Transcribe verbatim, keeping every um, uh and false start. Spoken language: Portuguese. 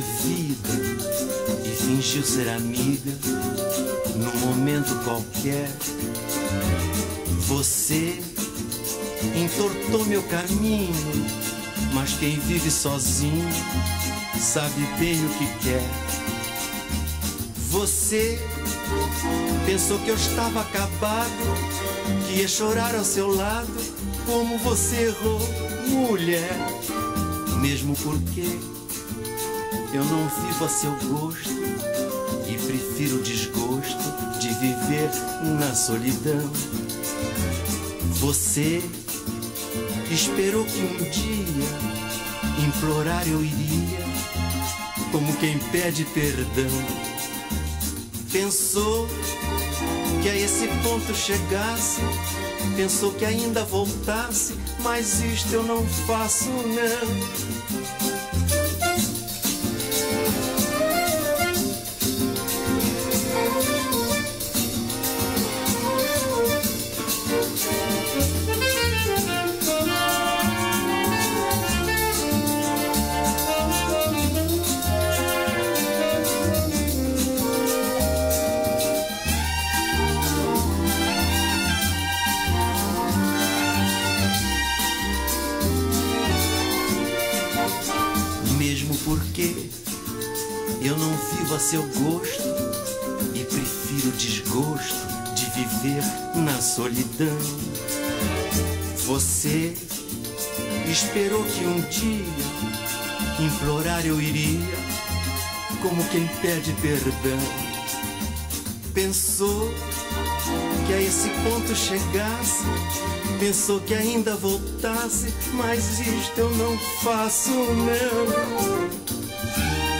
vida e fingiu ser amiga num momento qualquer. Você entortou meu caminho, mas quem vive sozinho sabe bem o que quer. Você pensou que eu estava acabado, que ia chorar ao seu lado. Como você errou, mulher. Mesmo porque eu não vivo a seu gosto e prefiro o desgosto de viver na solidão. Você esperou que um dia implorar eu iria, como quem pede perdão. Pensou que a esse ponto chegasse, pensou que ainda voltasse, mas isto eu não faço, não. Mesmo porque eu não vivo a seu gosto e prefiro o desgosto de viver na solidão. Você esperou que um dia implorar eu iria, como quem pede perdão. Pensou que a esse ponto chegasse, pensou que ainda voltasse, mas isto eu não faço, não.